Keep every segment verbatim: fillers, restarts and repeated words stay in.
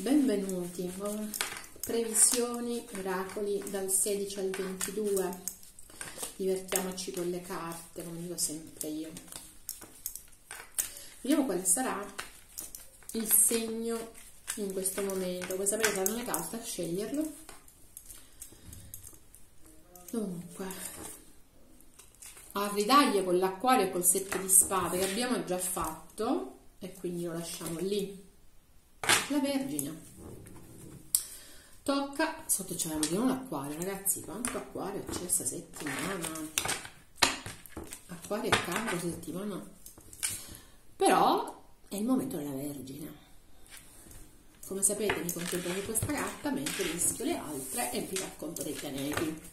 Benvenuti, previsioni, oracoli dal sedici al ventidue, divertiamoci con le carte, come dico sempre io. Vediamo quale sarà il segno in questo momento. Voi sapete, saranno le carte a sceglierlo. Dunque, a ridaglie con l'acquario e col sette di spade che abbiamo già fatto, e quindi lo lasciamo lì. La Vergine. Tocca, sotto c'è un acquario, ragazzi, quanto acquario c'è questa settimana? Acquario e Cancro settimana. Però è il momento della Vergine. Come sapete mi concentro su questa carta mentre mischio le altre e vi racconto dei pianeti.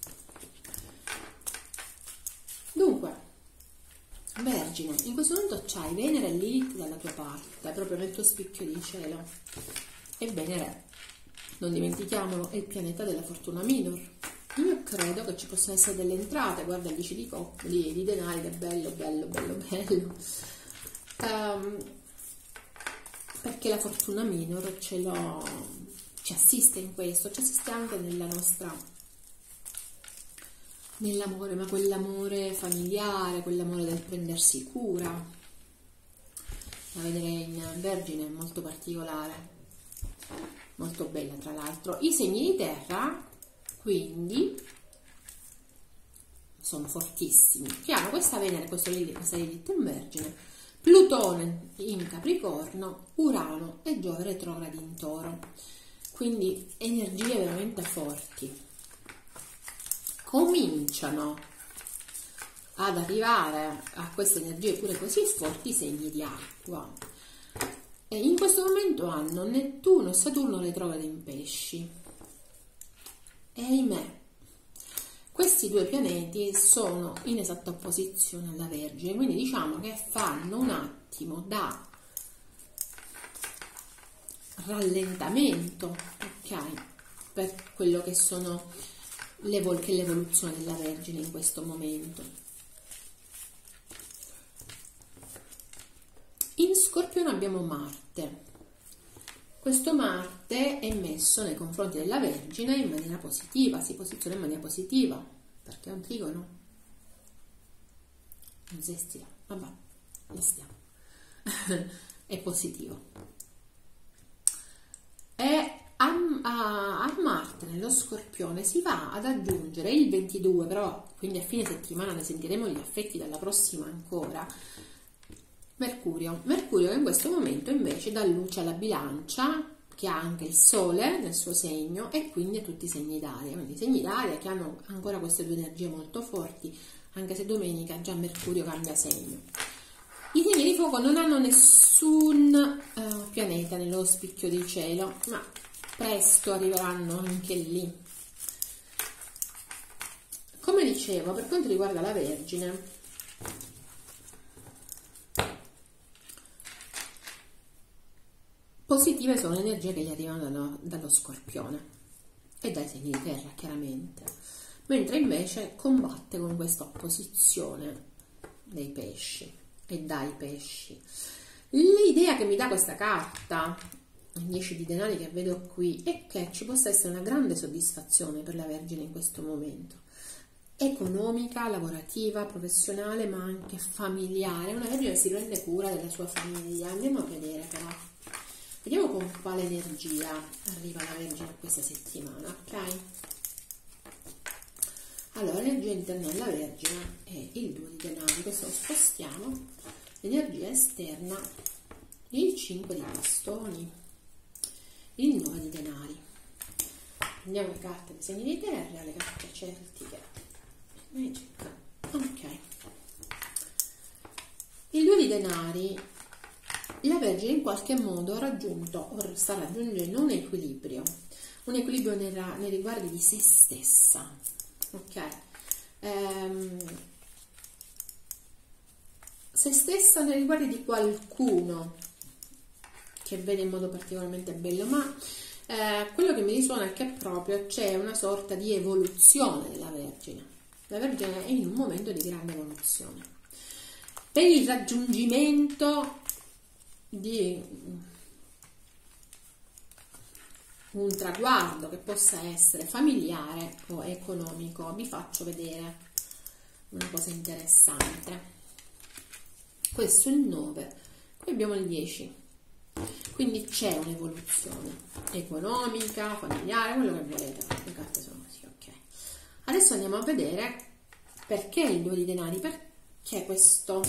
Dunque, Vergine, in questo momento c'hai Venere e Lilith dalla tua parte, proprio nel tuo spicchio di cielo. E Venere, non dimentichiamolo, è il pianeta della fortuna minor. Io credo che ci possano essere delle entrate, guarda, dici di coppie, di, di denari, che bello, bello, bello, bello. Um, perché la fortuna minor ce lo, ci assiste in questo, ci assiste anche nella nostra... nell'amore, ma quell'amore familiare, quell'amore del prendersi cura. La vedrei in Vergine, è molto particolare, molto bella tra l'altro. I segni di terra, quindi, sono fortissimi, che hanno questa Venere, questo questa Lilith in Vergine, Plutone in Capricorno, Urano e Giove retrogradi in Toro. Quindi energie veramente forti. Cominciano ad arrivare a queste energie pure così forti i segni di acqua, e in questo momento hanno Nettuno e Saturno retrogradi in Pesci, e ahimè questi due pianeti sono in esatta opposizione alla Vergine, quindi diciamo che fanno un attimo da rallentamento, ok, per quello che sono L'evol- che è l'evoluzione della Vergine in questo momento. In Scorpione abbiamo Marte. Questo Marte è messo nei confronti della Vergine in maniera positiva, si posiziona in maniera positiva, perché è un trigono. Non si stira, vabbè, ne stiamo. È positivo. E A, a, a Marte nello Scorpione si va ad aggiungere il ventidue, però quindi a fine settimana ne sentiremo gli effetti, dalla prossima ancora, Mercurio. Mercurio che in questo momento invece dà luce alla Bilancia, che ha anche il Sole nel suo segno, e quindi a tutti i segni d'aria, quindi i segni d'aria che hanno ancora queste due energie molto forti, anche se domenica già Mercurio cambia segno. I segni di fuoco non hanno nessun uh, pianeta nello spicchio di cielo, ma presto arriveranno anche lì. Come dicevo, per quanto riguarda la Vergine, positive sono le energie che gli arrivano dallo, dallo Scorpione e dai segni di terra, chiaramente, mentre invece combatte con questa opposizione dei pesci e dai pesci. L'idea che mi dà questa carta, dieci di denari che vedo qui, è che ci possa essere una grande soddisfazione per la Vergine in questo momento, economica, lavorativa, professionale, ma anche familiare. Una Vergine si prende cura della sua famiglia. Andiamo a vedere però, vediamo con quale energia arriva la Vergine questa settimana, ok? Allora, l'energia interna della Vergine è il due di denari, questo lo spostiamo, l'energia esterna, il cinque di bastoni, il nove di denari. Prendiamo le carte dei segni di terra, le carte celtiche, magic, ok. Il due di denari, la Vergine in qualche modo ha raggiunto o sta raggiungendo un equilibrio, un equilibrio nei, nei riguardi di se stessa, ok. Ehm, se stessa nei riguardi di qualcuno che vede in modo particolarmente bello, ma eh, quello che mi risuona è che proprio c'è una sorta di evoluzione della Vergine. La Vergine è in un momento di grande evoluzione per il raggiungimento di un traguardo che possa essere familiare o economico. Vi faccio vedere una cosa interessante. Questo è il nove, qui abbiamo il dieci, quindi c'è un'evoluzione economica, familiare, quello che volete. Le carte sono così, ok. Adesso andiamo a vedere perché il due di denari, perché questo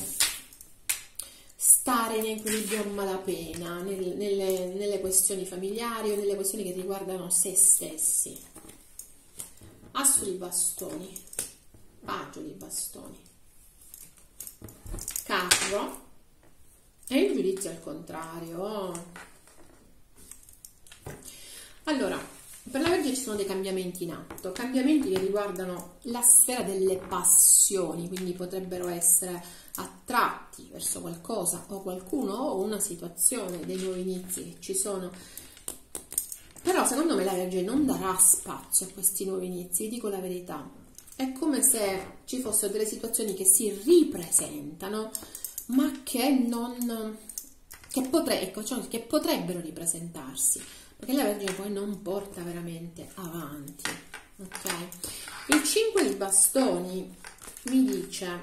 stare in equilibrio a malapena nel, nelle, nelle questioni familiari o nelle questioni che riguardano se stessi. Asso di bastoni, paggio di bastoni, carro e il giudizio al contrario. Allora, per la Vergine ci sono dei cambiamenti in atto, cambiamenti che riguardano la sfera delle passioni, quindi potrebbero essere attratti verso qualcosa o qualcuno o una situazione, dei nuovi inizi che ci sono. Però secondo me la Vergine non darà spazio a questi nuovi inizi, vi dico la verità. È come se ci fossero delle situazioni che si ripresentano, ma che non che, potre, ecco, cioè, che potrebbero ripresentarsi, perché la Vergine poi non porta veramente avanti, ok? Il cinque di bastoni mi dice,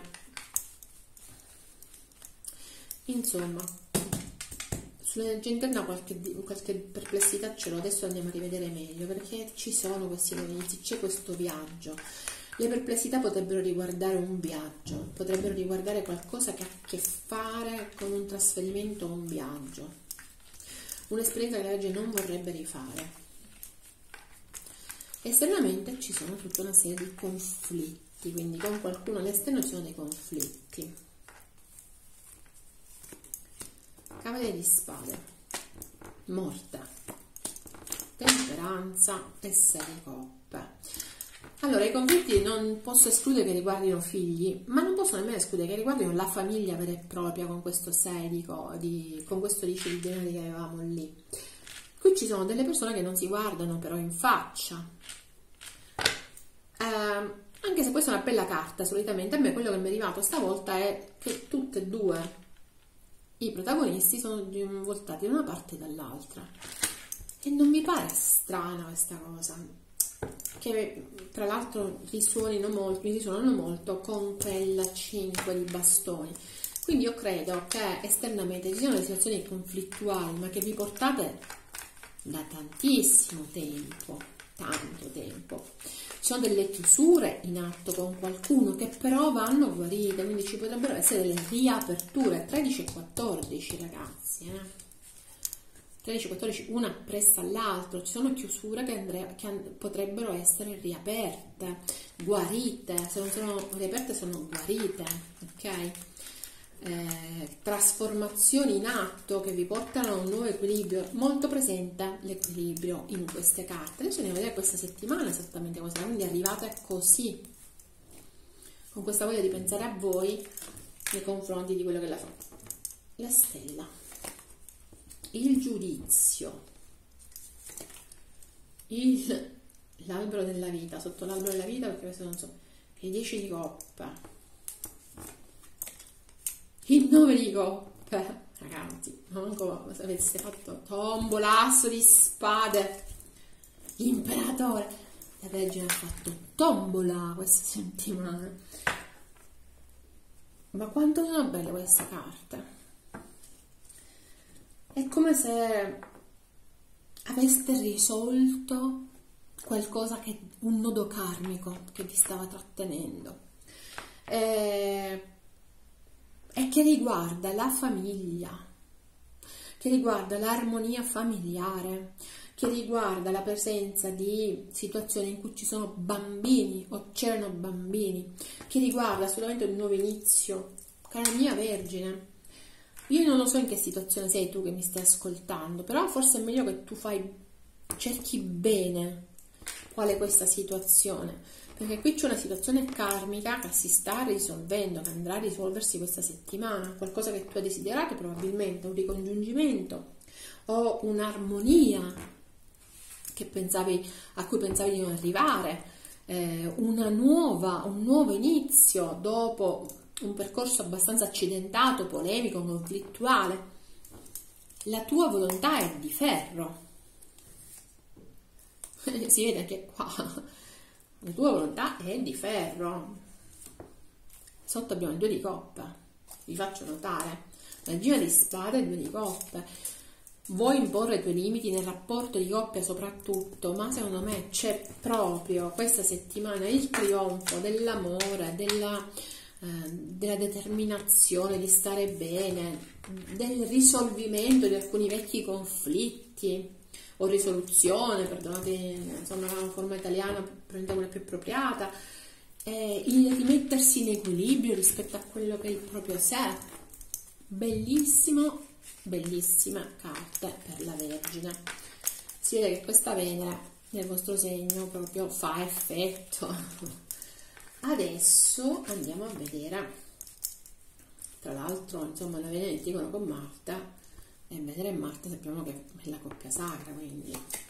insomma, sull'energia interna qualche, qualche perplessità ce l'ho, adesso andiamo a rivedere meglio, perché ci sono questi nuovi inizi, c'è questo viaggio. Le perplessità potrebbero riguardare un viaggio, potrebbero riguardare qualcosa che ha a che fare con un trasferimento o un viaggio, un'esperienza che la Vergine non vorrebbe rifare. Esternamente ci sono tutta una serie di conflitti, quindi con qualcuno all'esterno ci sono dei conflitti. Cavaliere di spade, morte, temperanza e sei di coppe. Allora, i conflitti non posso escludere che riguardino figli, ma non posso nemmeno escludere che riguardino la famiglia vera e propria, con questo sei di, di con questo dieci di denari che avevamo lì. Qui ci sono delle persone che non si guardano però in faccia, eh, anche se questa è una bella carta. Solitamente a me quello che mi è arrivato stavolta è che tutte e due i protagonisti sono voltati da una parte e dall'altra, e non mi pare strana questa cosa, che tra l'altro risuonino molto, risuonano molto con quella cinque di bastoni. Quindi io credo che esternamente ci siano delle situazioni conflittuali, ma che vi portate da tantissimo tempo, tanto tempo. Ci sono delle chiusure in atto con qualcuno che però vanno guarite, quindi ci potrebbero essere delle riaperture. Tredici e quattordici, ragazzi, eh. tredici quattordici, una appressa all'altro, ci sono chiusure che, andre, che potrebbero essere riaperte, guarite, se non sono riaperte sono guarite, ok? Eh, trasformazioni in atto che vi portano a un nuovo equilibrio, molto presente l'equilibrio in queste carte. Adesso andiamo a vedere questa settimana esattamente cosa, quindi arrivate così, con questa voglia di pensare a voi nei confronti di quello che la fa. La stella, il giudizio, il, l'albero della vita, sotto l'albero della vita, perché questo non so, i dieci di coppe, il nove di coppe, ragazzi, manco aveste fatto tombola, asso di spade, l'imperatore, la Vergine ha fatto tombola questa settimana. Ma quanto sono belle queste carte! È come se aveste risolto qualcosa, che un nodo karmico che vi stava trattenendo, e, e che riguarda la famiglia, che riguarda l'armonia familiare, che riguarda la presenza di situazioni in cui ci sono bambini o c'erano bambini, che riguarda assolutamente un nuovo inizio. Cara mia Vergine, io non lo so in che situazione sei tu che mi stai ascoltando, però forse è meglio che tu fai, cerchi bene qual è questa situazione, perché qui c'è una situazione karmica che si sta risolvendo, che andrà a risolversi questa settimana, qualcosa che tu hai desiderato, probabilmente un ricongiungimento o un'armonia che pensavi, a cui pensavi di non arrivare, eh, una nuova, un nuovo inizio dopo un percorso abbastanza accidentato, polemico, conflittuale. La tua volontà è di ferro, si vede che qua la tua volontà è di ferro. Sotto abbiamo il due di coppe, vi faccio notare, la regina di spade e il due di coppe. Vuoi imporre i tuoi limiti nel rapporto di coppia soprattutto, ma secondo me c'è proprio questa settimana il trionfo dell'amore, della, eh, della determinazione di stare bene, del risolvimento di alcuni vecchi conflitti o risoluzione, perdonate, insomma la forma italiana prende quella più appropriata, eh, il rimettersi in equilibrio rispetto a quello che è il proprio sé. Bellissimo. Bellissima carta per la Vergine. Si vede che questa Venere nel vostro segno proprio fa effetto. Adesso andiamo a vedere, tra l'altro insomma la Venere dicono con Marte, e Venere e Marte sappiamo che è la coppia sacra, quindi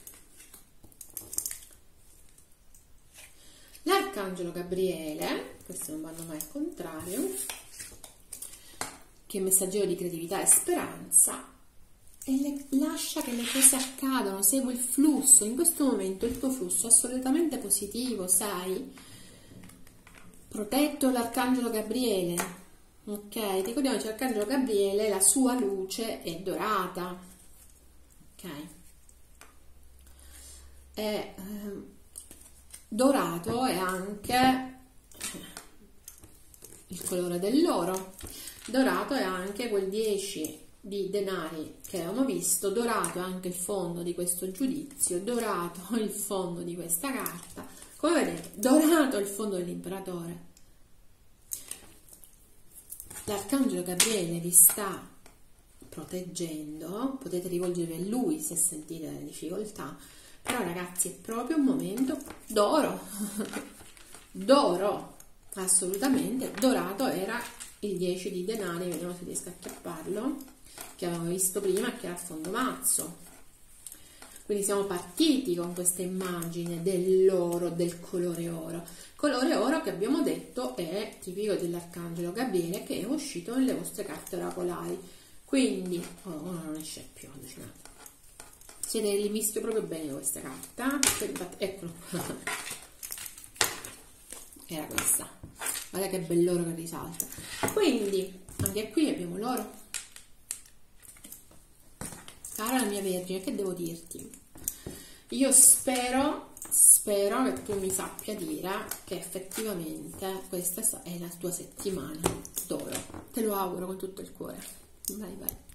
l'Arcangelo Gabriele, questi non vanno mai al contrario, che è messaggero di creatività e speranza, e le, lascia che le cose accadano, segue il flusso. In questo momento il tuo flusso è assolutamente positivo, sai? Protetto l'Arcangelo Gabriele, ok? Ricordiamoci, l'Arcangelo Gabriele, la sua luce è dorata, ok? È, eh, dorato è anche il colore dell'oro. Dorato è anche quel dieci di denari che avevamo visto, dorato è anche il fondo di questo giudizio, dorato il fondo di questa carta, come vedete, dorato il fondo dell'imperatore. L'Arcangelo Gabriele vi sta proteggendo, potete rivolgervi a lui se sentite delle difficoltà, però ragazzi è proprio un momento d'oro, d'oro, assolutamente. Dorato era il dieci di denari, vediamo se riesco a acchiapparlo, che avevamo visto prima, che era a fondo mazzo. Quindi siamo partiti con questa immagine dell'oro, del colore oro. Colore oro che abbiamo detto è tipico dell'Arcangelo Gabriele, che è uscito nelle vostre carte oracolari. Quindi, oh, ora non esce più, allucinate. Siete rivisti proprio bene questa carta, eccolo qua. Era questa. Guarda che bell'oro che risalta. Quindi anche qui abbiamo l'oro. Cara la mia Vergine, che devo dirti? Io spero spero che tu mi sappia dire che effettivamente questa è la tua settimana d'oro. Te lo auguro con tutto il cuore. Vai vai.